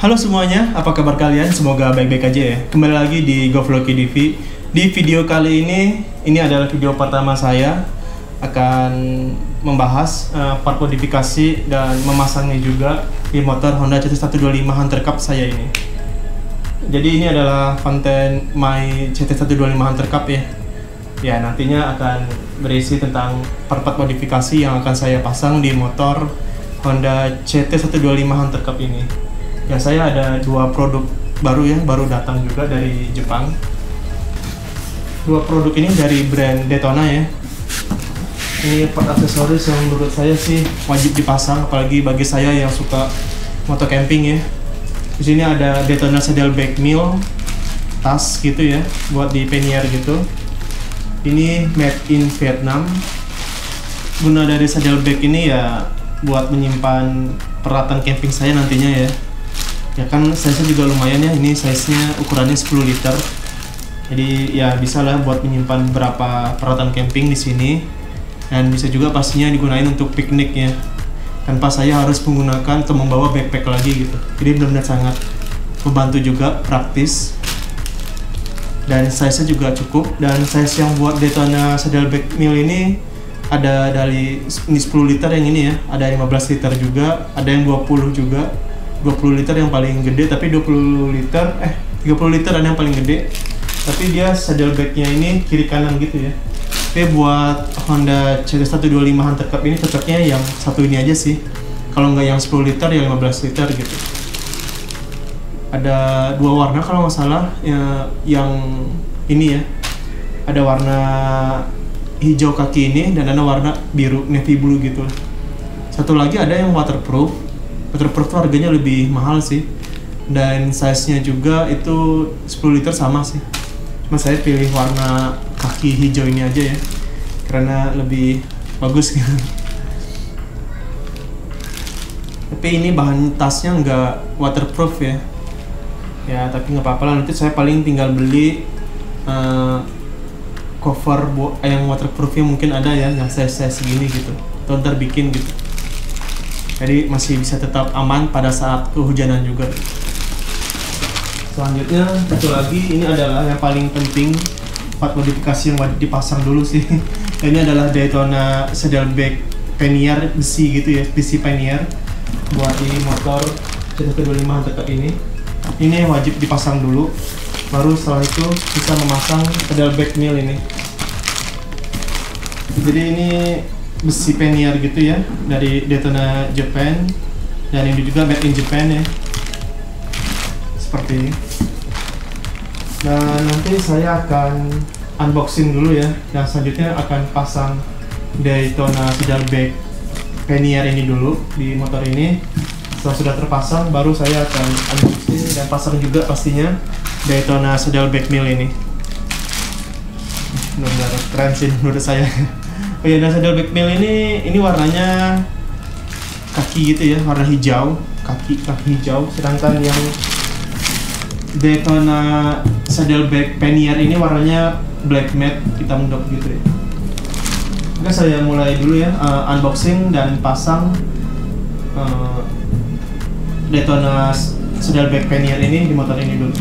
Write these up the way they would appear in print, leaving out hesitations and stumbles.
Halo semuanya, apa kabar kalian? Semoga baik-baik aja ya. Kembali lagi di Govloki TV. Di video kali ini adalah video pertama saya akan membahas part modifikasi dan memasangnya juga di motor Honda CT125 Hunter Cup saya ini. Jadi ini adalah konten My CT125 Hunter Cup ya. Ya, nantinya akan berisi tentang part-part modifikasi yang akan saya pasang di motor Honda CT125 Hunter Cup ini. Ya, saya ada dua produk baru ya, baru datang juga dari Jepang. Dua produk ini dari brand Daytona ya. Ini part aksesoris yang menurut saya sih wajib dipasang, apalagi bagi saya yang suka moto camping ya. Di sini ada Daytona Saddleback Mill, tas gitu ya, buat di pannier gitu. Ini made in Vietnam. Guna dari saddleback ini ya buat menyimpan peralatan camping saya nantinya ya. Ya kan size-nya juga lumayan ya, ini size-nya ukurannya 10 liter. Jadi ya bisa lah buat menyimpan beberapa peralatan camping di sini. Dan bisa juga pastinya digunakan untuk piknik ya. Tanpa saya harus menggunakan atau membawa backpack lagi gitu. Jadi benar-benar sangat membantu juga, praktis. Dan size-nya juga cukup. Dan size yang buat Daytona Saddleback Mill ini ada dari ini 10 liter yang ini ya. Ada 15 liter juga, ada yang 20 juga. 20 liter yang paling gede, tapi 30 liter ada yang paling gede. Tapi dia saddleback-nya ini kiri kanan gitu ya. Tapi buat Honda CT125 Hunter Cup ini cocoknya yang satu ini aja sih. Kalau nggak yang 10 liter, ya 15 liter gitu. Ada dua warna kalau nggak salah ya, yang ini ya. Ada warna hijau kaki ini dan ada warna biru navy blue gitu. Satu lagi ada yang waterproof. Waterproof tuh harganya lebih mahal sih. Dan size-nya juga itu 10 liter sama sih. Cuma saya pilih warna kaki hijau ini aja ya, karena lebih bagus gitu. Tapi ini bahan tasnya nggak waterproof ya. Ya tapi nggak apa-apa lah, nanti saya paling tinggal beli cover yang waterproofnya mungkin ada ya, yang size segini gitu. Atau ntar bikin gitu. Jadi masih bisa tetap aman pada saat kehujanan juga. Selanjutnya satu lagi, ini adalah yang paling penting, part modifikasi yang wajib dipasang dulu sih. Ini adalah Daytona Saddleback pannier besi gitu ya, besi pannier buat di motor CT125 Hunter Cup ini. Ini yang wajib dipasang dulu, baru setelah itu bisa memasang saddleback mill ini. Jadi ini besi pannier gitu ya, dari Daytona Japan, dan ini juga made in Japan ya, seperti ini. Dan nanti saya akan unboxing dulu ya, dan selanjutnya akan pasang Daytona Saddleback pannier ini dulu di motor ini. Setelah sudah terpasang, baru saya akan unboxing dan pasang juga pastinya Daytona Saddleback mill ini. Benar-benar keren sih menurut saya. Oh ya, dan saddleback mill ini warnanya kaki gitu ya, warna hijau, kaki hijau. Sedangkan yang Daytona Saddleback pannier ini warnanya black matte, hitam dop gitu ya. Oke, saya mulai dulu ya, unboxing dan pasang Daytona Saddleback pannier ini di motor ini dulu.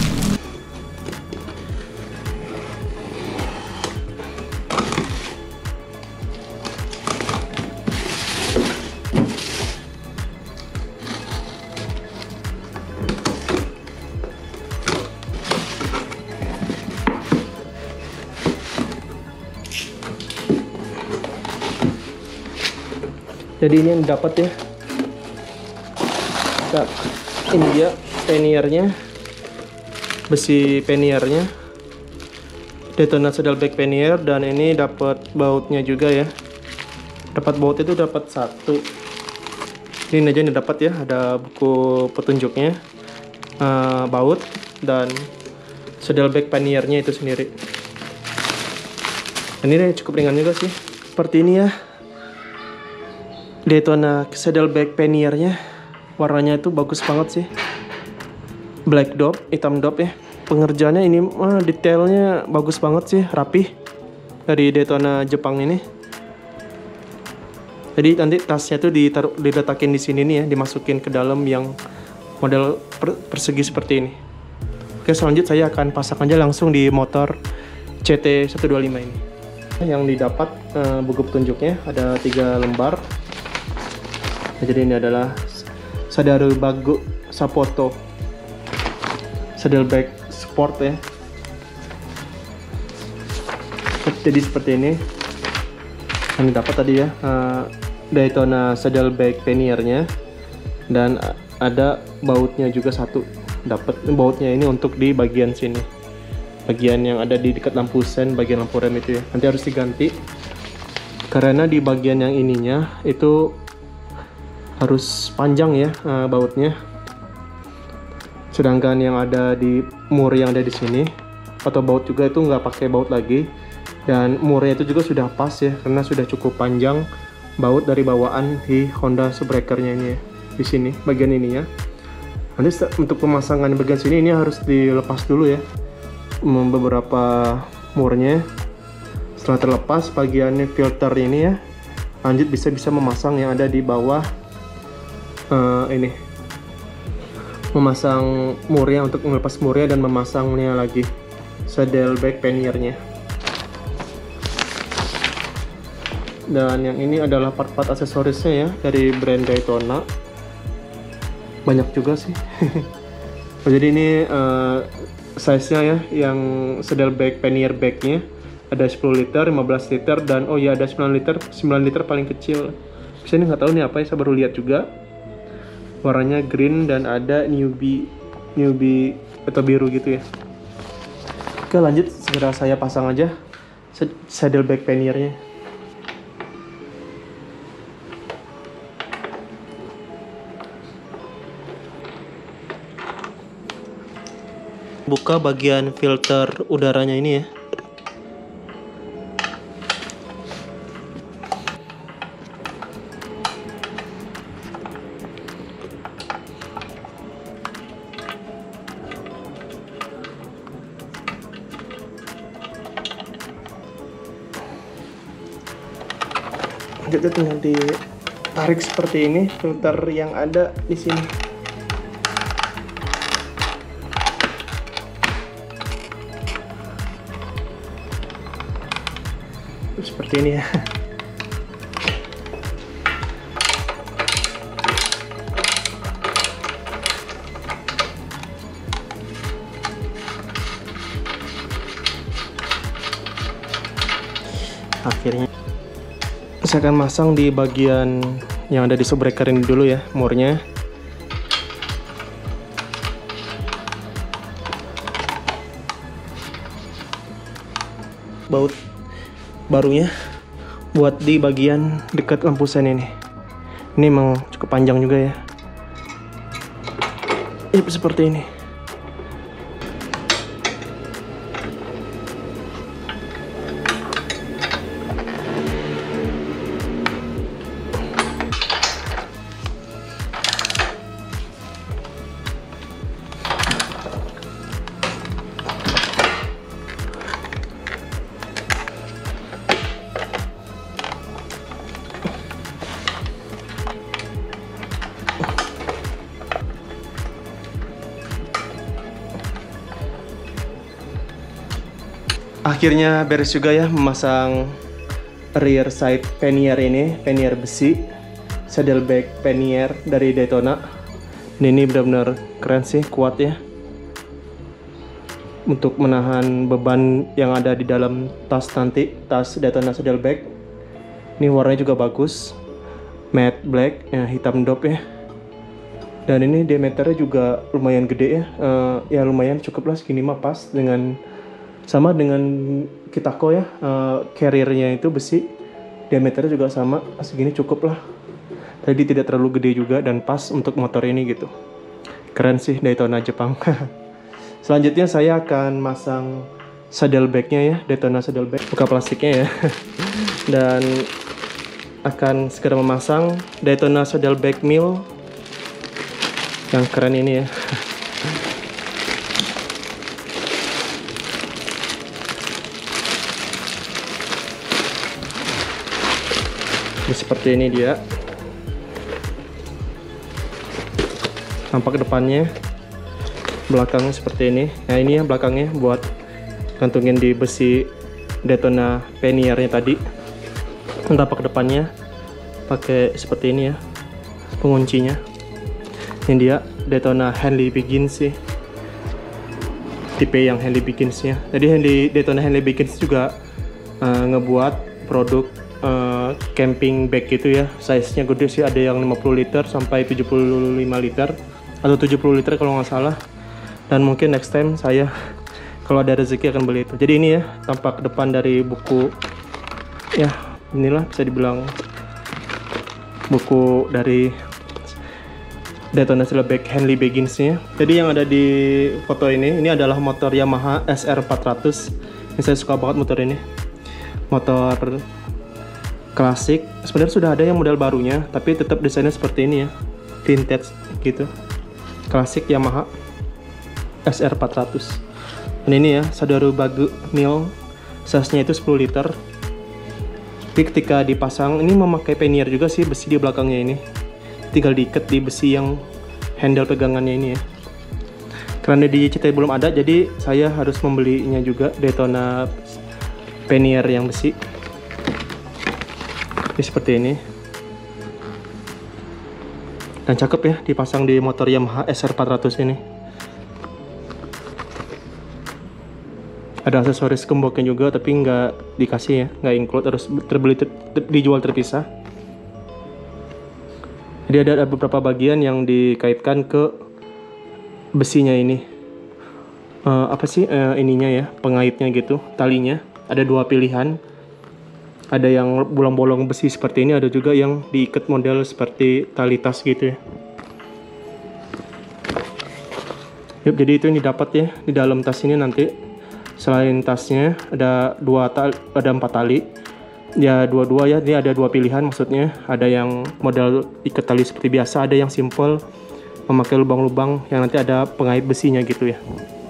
Jadi ini yang dapat ya. Nah, ini dia panniernya, besi panniernya, Daytona Saddleback pannier, dan ini dapat bautnya juga ya. Dapat baut itu dapat satu. Ini aja yang dapat ya, ada buku petunjuknya, baut dan saddleback panniernya itu sendiri. Dan ini cukup ringan juga sih. Seperti ini ya. Daytona Saddleback panniernya, warnanya itu bagus banget sih, black dop, hitam dop ya. Pengerjaannya ini detailnya bagus banget sih, rapih dari Daytona Jepang ini. Jadi nanti tasnya tuh diletakin di sini nih ya, dimasukin ke dalam yang model persegi seperti ini. Oke, selanjutnya saya akan pasang aja langsung di motor CT125 ini. Yang didapat buku petunjuknya ada 3 lembar. Jadi ini adalah Sadaru Bagu Sapoto saddlebag sport ya. Jadi seperti ini yang didapat tadi ya, Daytona saddlebag pannier-nya, dan ada bautnya juga satu. Dapat bautnya ini untuk di bagian sini, bagian yang ada di dekat lampu sen, bagian lampu rem itu ya, nanti harus diganti karena di bagian yang ininya itu harus panjang ya bautnya. Sedangkan yang ada di mur yang ada di sini atau baut juga itu nggak pakai baut lagi, dan murnya itu juga sudah pas ya karena sudah cukup panjang baut dari bawaan di Honda Breaker-nya ini ya, di sini bagian ininya. Nanti untuk pemasangan di bagian sini ini harus dilepas dulu ya beberapa murnya. Setelah terlepas bagian filter ini ya, lanjut bisa memasang yang ada di bawah ini, memasang murnya untuk melepas murnya dan memasangnya lagi saddlebag pannier-nya. Dan yang ini adalah part-part aksesorisnya ya dari brand Daytona. Banyak juga sih. Jadi ini size-nya ya, yang saddlebag pannier bag-nya ada 10 liter, 15 liter, dan oh ya ada 9 liter paling kecil. Saya nggak tahu nih apa ya, saya baru lihat juga. Warnanya green dan ada newbie atau biru gitu ya. Oke, lanjut, segera saya pasang aja saddlebag pannier-nya. Buka bagian filter udaranya ini ya. Jadi tinggal ditarik seperti ini filter yang ada di sini. Seperti ini ya. Akhirnya saya akan masang di bagian yang ada di subbreaker ini dulu ya, murnya. Baut barunya buat di bagian dekat lampu sen ini. Ini emang cukup panjang juga ya. Seperti ini. Akhirnya beres juga ya memasang rear side pannier ini, pannier besi, saddlebag pannier dari Daytona. Ini benar-benar keren sih, kuat ya untuk menahan beban yang ada di dalam tas nanti, tas Daytona saddlebag. Ini warnanya juga bagus, matte black ya, hitam dop ya. Dan ini diameternya juga lumayan gede ya, ya lumayan cukup lah, segini mah pas dengan sama dengan Kitako ya, carrier-nya itu besi, diameternya juga sama, segini cukup lah. Tadi tidak terlalu gede juga dan pas untuk motor ini gitu. Keren sih Daytona Jepang. Selanjutnya saya akan masang saddlebag-nya ya, Daytona saddlebag. Buka plastiknya ya. Dan akan segera memasang Daytona saddlebag mill yang keren ini ya. Seperti ini dia. Tampak depannya, belakangnya seperti ini. Nah ini ya belakangnya buat gantungin di besi Daytona pannier-nya tadi. Tampak depannya pakai seperti ini ya penguncinya. Ini dia Daytona Henley Begins sih, tipe yang Henley Begins-nya. Jadi Daytona Henley Begins juga ngebuat produk camping bag gitu ya. Size-nya gede sih, ada yang 50 liter sampai 75 liter atau 70 liter kalau nggak salah. Dan mungkin next time saya kalau ada rezeki akan beli itu. Jadi ini ya tampak depan dari buku ya, inilah bisa dibilang buku dari Daytona Saddleback Henley Begins-nya. Jadi yang ada di foto ini adalah motor Yamaha SR400. Ini saya suka banget motor ini. Motor klasik. Sebenarnya sudah ada yang model barunya, tapi tetap desainnya seperti ini ya. Vintage gitu. Klasik Yamaha SR400. Dan ini ya, Sadaru Bagu Mill. Size-nya itu 10 liter. Tapi ketika dipasang, ini memakai pannier juga sih, besi di belakangnya ini. Tinggal diikat di besi yang handle pegangannya ini ya. Karena di CT belum ada, jadi saya harus membelinya juga, Daytona pannier yang besi. Ini seperti ini. Dan cakep ya, dipasang di motor Yamaha SR400 ini. Ada aksesoris gemboknya juga, tapi nggak dikasih ya, nggak include, harus dijual terpisah. Jadi ada beberapa bagian yang dikaitkan ke besinya ini. Apa sih ininya ya, pengaitnya gitu, talinya. Ada dua pilihan. Ada yang bolong-bolong besi seperti ini, ada juga yang diikat model seperti tali tas gitu ya. Yuk, jadi itu yang didapat ya di dalam tas ini nanti. Selain tasnya ada 4 tali. Ya dua-dua ya, ini ada 2 pilihan maksudnya. Ada yang model ikat tali seperti biasa, ada yang simple memakai lubang-lubang yang nanti ada pengait besinya gitu ya.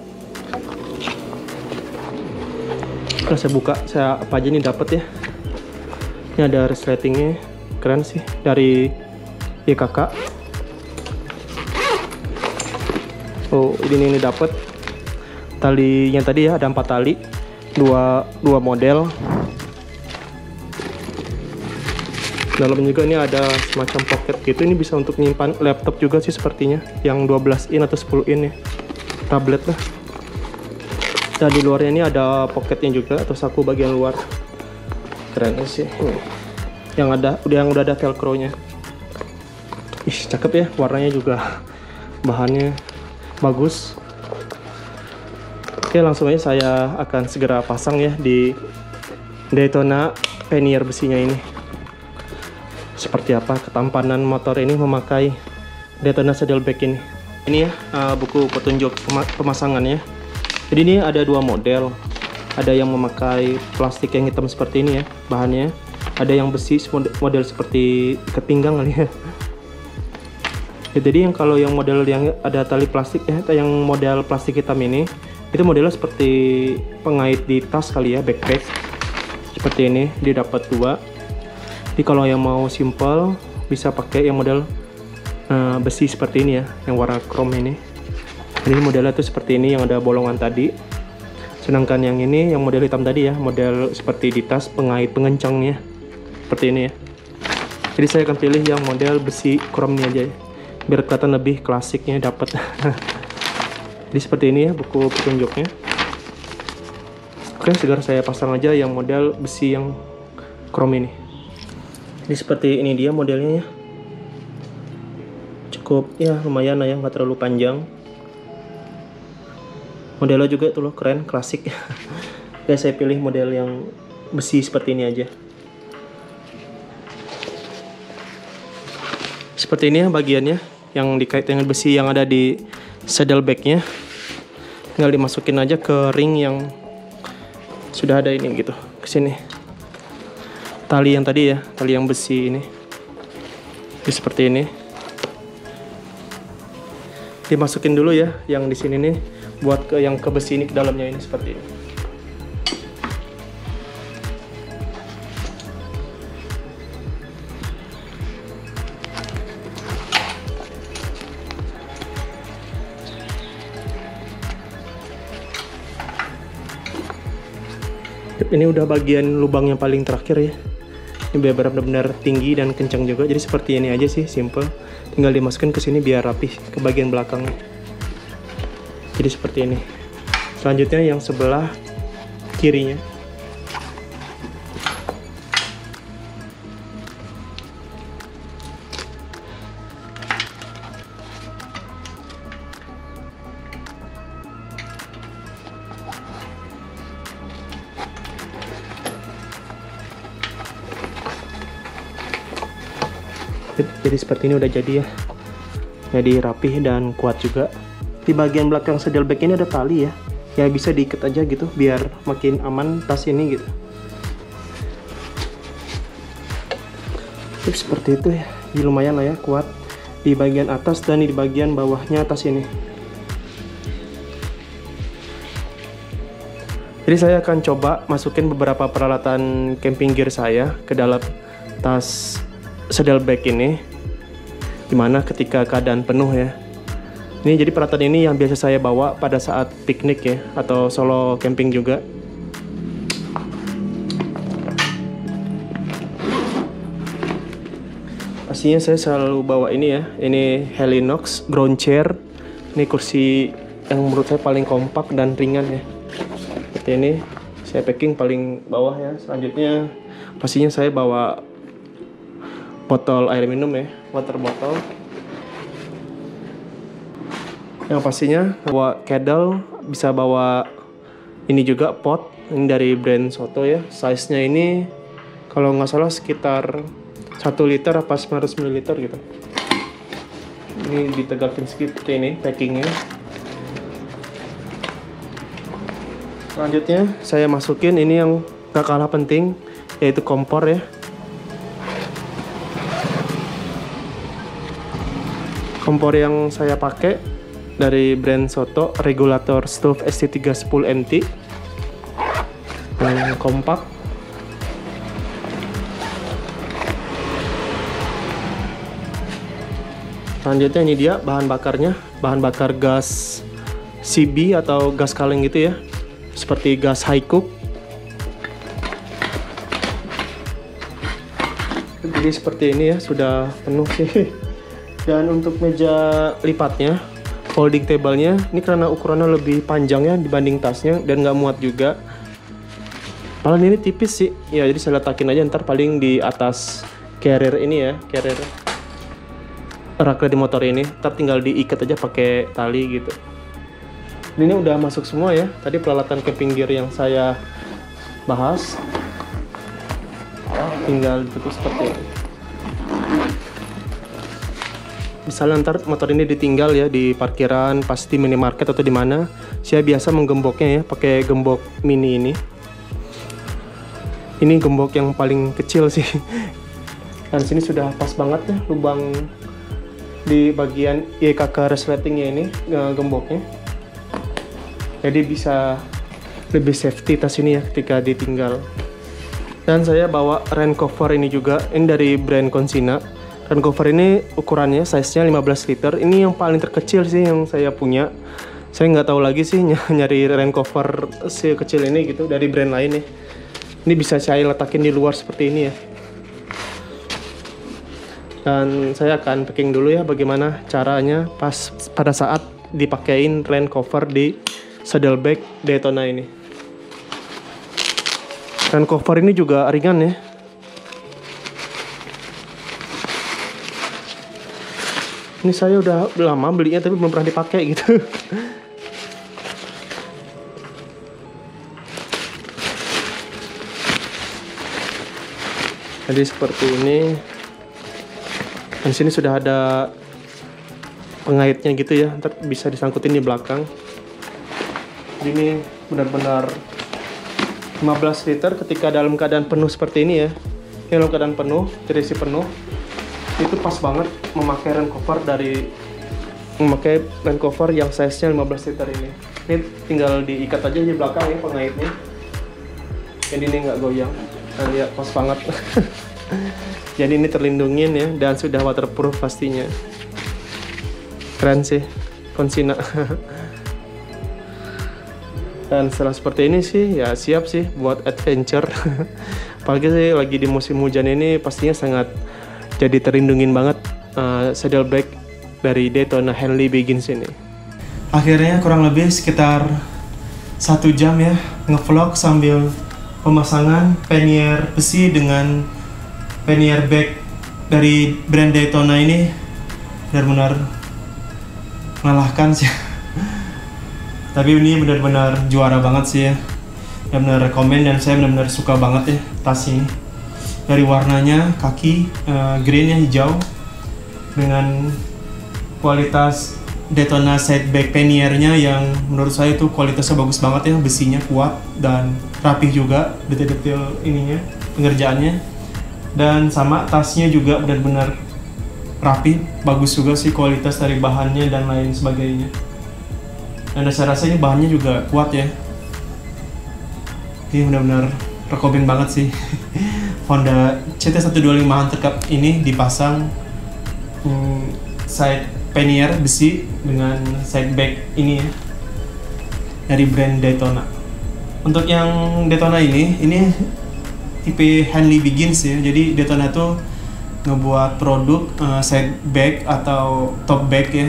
Kalau saya buka, apa aja nih dapat ya. Ini ada resletingnya, keren sih, dari YKK. Oh ini dapat talinya tadi ya, ada 4 tali, dua model. Dalamnya juga ini ada semacam pocket gitu. Ini bisa untuk menyimpan laptop juga sih sepertinya, yang 12 in atau 10 in ya, tablet lah. Dan di luarnya ini ada pocketnya juga, atau saku bagian luar. Keren sih. Yang udah ada velcro-nya. Ih, cakep ya, warnanya juga, bahannya bagus. Oke, langsung aja saya akan segera pasang ya di Daytona pannier besinya ini. Seperti apa ketampanan motor ini memakai Daytona Saddleback ini. Ini ya buku petunjuk pemasangannya. Jadi ini ada 2 model. Ada yang memakai plastik yang hitam seperti ini ya bahannya. Ada yang besi model seperti ikat pinggang kali ya. Jadi yang kalau yang model yang ada tali plastik ya, yang model plastik hitam ini, itu modelnya seperti pengait di tas kali ya, backpack. Seperti ini, dia dapat 2. Jadi kalau yang mau simple bisa pakai yang model besi seperti ini ya, yang warna chrome ini. Ini modelnya tuh seperti ini, yang ada bolongan tadi. Sedangkan yang ini, yang model hitam tadi ya, model seperti di tas pengait pengencangnya, seperti ini ya. Jadi saya akan pilih yang model besi chrome ini aja ya, biar kelihatan lebih klasiknya dapat. Jadi seperti ini ya buku petunjuknya. Oke, segera saya pasang aja yang model besi yang chrome ini. Jadi seperti ini dia modelnya ya. Cukup ya lumayan lah ya, nggak terlalu panjang. Modelnya juga tuh loh, keren, klasik. Oke, saya pilih model yang besi seperti ini aja. Seperti ini ya bagiannya, yang dikait dengan besi yang ada di saddlebacknya. Tinggal dimasukin aja ke ring yang sudah ada ini gitu, ke sini. Tali yang tadi ya, tali yang besi ini. Jadi seperti ini. Dimasukin dulu ya yang di sini nih, buat yang ke besi ini, ke dalamnya ini seperti ini. Ini udah bagian lubang yang paling terakhir ya. Ini benar-benar tinggi dan kencang juga. Jadi seperti ini aja sih, simple. Tinggal dimasukkan ke sini biar rapih ke bagian belakangnya. Jadi seperti ini. Selanjutnya yang sebelah kirinya. Jadi seperti ini udah jadi ya. Jadi rapih dan kuat juga. Di bagian belakang saddlebag ini ada tali ya. Ya bisa diikat aja gitu biar makin aman tas ini gitu. Jadi seperti itu ya. Jadi lumayan lah ya, kuat di bagian atas dan di bagian bawahnya tas ini. Jadi saya akan coba masukin beberapa peralatan camping gear saya ke dalam tas saddlebag ini. Gimana ketika keadaan penuh ya. Ini jadi peralatan ini yang biasa saya bawa pada saat piknik ya, atau solo camping juga. Pastinya saya selalu bawa ini ya. Ini Helinox ground chair. Ini kursi yang menurut saya paling kompak dan ringan ya. Seperti ini. Saya packing paling bawah ya. Selanjutnya pastinya saya bawa botol air minum ya, water bottle. Yang pastinya bawa kettle, bisa bawa ini juga pot, ini dari brand Soto ya. Size-nya ini kalau nggak salah sekitar 1 liter apa 900 ml gitu. Ini ditegakin seperti ini packingnya. Selanjutnya saya masukin ini yang gak kalah penting, yaitu kompor ya. Kompor yang saya pakai dari brand Soto, regulator stove ST310 MT, yang kompak. Selanjutnya ini dia bahan bakarnya, bahan bakar gas CB atau gas kaleng gitu ya, seperti gas high cook. Jadi seperti ini ya, sudah penuh sih. Dan untuk meja lipatnya, folding table-nya, ini karena ukurannya lebih panjang ya dibanding tasnya dan nggak muat juga. Paling ini tipis sih, ya jadi saya letakin aja ntar paling di atas carrier ini ya, carrier rak di motor ini. Ntar tinggal diikat aja pakai tali gitu. Ini udah masuk semua ya, tadi peralatan camping gear yang saya bahas. Tinggal ditutup seperti ini. Misalnya ntar motor ini ditinggal ya di parkiran, pasti minimarket atau di mana, saya biasa menggemboknya ya pakai gembok mini ini. Ini gembok yang paling kecil sih. Dan sini sudah pas banget ya lubang di bagian IKK resletingnya ini gemboknya. Jadi bisa lebih safety tas ini ya ketika ditinggal. Dan saya bawa rain cover ini juga, ini dari brand Consina. Rain cover ini ukurannya size-nya 15 liter. Ini yang paling terkecil sih yang saya punya. Saya nggak tahu lagi sih nyari rain cover sekecil ini gitu dari brand lain ya. Ini bisa saya letakin di luar seperti ini ya. Dan saya akan packing dulu ya bagaimana caranya pas pada saat dipakein rain cover di saddlebag Daytona ini. Rain cover ini juga ringan ya. Ini saya udah lama belinya tapi belum pernah dipakai gitu. Jadi seperti ini. Dan sini sudah ada pengaitnya gitu ya. Ntar bisa disangkutin di belakang. Jadi ini benar-benar 15 liter ketika dalam keadaan penuh seperti ini ya. Ini dalam keadaan penuh, terisi penuh. Itu pas banget memakai rain cover yang size-nya 15 liter ini. Ini tinggal diikat aja di belakang ya pengaitnya. Jadi ini nggak goyang. Nah, lihat pas banget. Jadi ini terlindungin ya dan sudah waterproof pastinya. Keren sih, Consina. Dan setelah seperti ini sih ya siap sih buat adventure. Apalagi sih lagi di musim hujan ini pastinya sangat jadi terlindungin banget saddle brake dari Daytona Henley Begins ini. Akhirnya kurang lebih sekitar 1 jam ya ngevlog sambil pemasangan pannier besi dengan pannier back dari brand Daytona ini benar-benar mengalahkan sih. Tapi ini benar-benar juara banget sih ya. Benar-benar rekomen dan saya benar-benar suka banget ya tas ini. Dari warnanya kaki greennya hijau dengan kualitas Daytona side back panniernya yang menurut saya itu kualitasnya bagus banget ya, besinya kuat dan rapih juga detail-detail ininya pengerjaannya. Dan sama tasnya juga benar-benar rapi, bagus juga sih kualitas dari bahannya dan lain sebagainya. Dan saya rasa ini bahannya juga kuat ya. Ini benar-benar rekomen banget sih. Honda CT125 Hunter Cup ini dipasang side pannier besi dengan side back ini ya, dari brand Daytona. Untuk yang Daytona ini tipe Henley Begins ya. Jadi Daytona tuh ngebuat produk side back atau top back ya,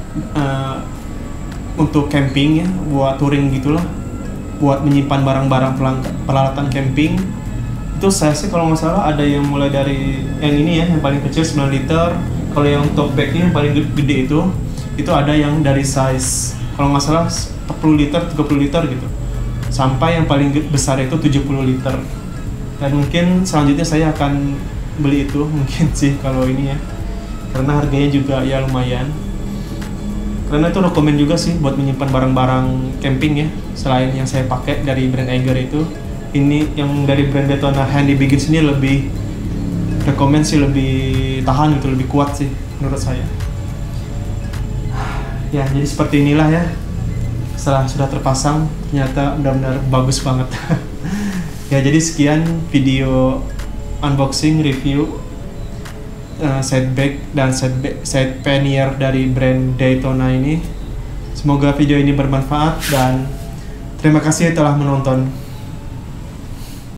untuk camping ya, buat touring gitulah, buat menyimpan barang-barang peralatan camping. Itu saya sih kalau nggak salah ada yang mulai dari yang ini ya, yang paling kecil 9 liter. Kalau yang top backnya yang paling gede itu ada yang dari size kalau nggak salah 40 liter, 30 liter gitu, sampai yang paling besar itu 70 liter. Dan mungkin selanjutnya saya akan beli itu mungkin sih kalau ini ya, karena harganya juga ya lumayan. Karena itu rekomen juga sih buat menyimpan barang-barang camping ya. Selain yang saya pakai dari brand Eiger itu, ini yang dari brand Daytona Henley Begins ini lebih rekomen sih, lebih tahan gitu, lebih kuat sih menurut saya. Ya jadi seperti inilah ya, setelah sudah terpasang ternyata benar-benar bagus banget. Ya jadi sekian video unboxing review side back dan side pannier dari brand Daytona ini. Semoga video ini bermanfaat dan terima kasih telah menonton.